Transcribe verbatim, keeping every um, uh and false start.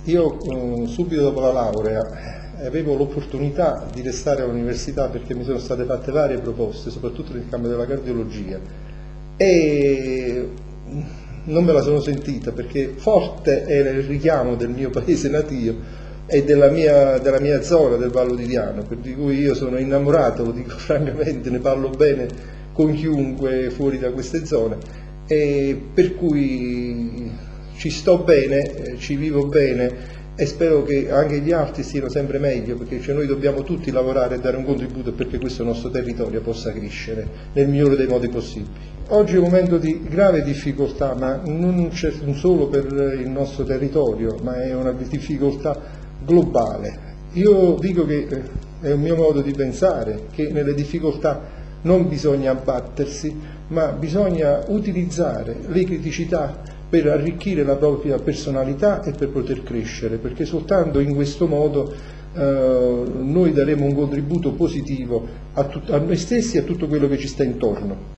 Io eh, subito dopo la laurea avevo l'opportunità di restare all'università perché mi sono state fatte varie proposte, soprattutto nel campo della cardiologia, e non me la sono sentita perché forte era il richiamo del mio paese natio e della mia, della mia zona del Vallo di Diano, per di cui io sono innamorato, lo dico francamente, ne parlo bene con chiunque fuori da queste zone, e per cui ci sto bene, ci vivo bene e spero che anche gli altri stiano sempre meglio, perché cioè, noi dobbiamo tutti lavorare e dare un contributo perché questo nostro territorio possa crescere nel migliore dei modi possibili. Oggi è un momento di grave difficoltà, ma non solo per il nostro territorio, ma è una difficoltà globale. Io dico che è un mio modo di pensare, che nelle difficoltà non bisogna abbattersi, ma bisogna utilizzare le criticità per arricchire la propria personalità e per poter crescere, perché soltanto in questo modo eh, noi daremo un contributo positivo a, a noi stessi e a tutto quello che ci sta intorno.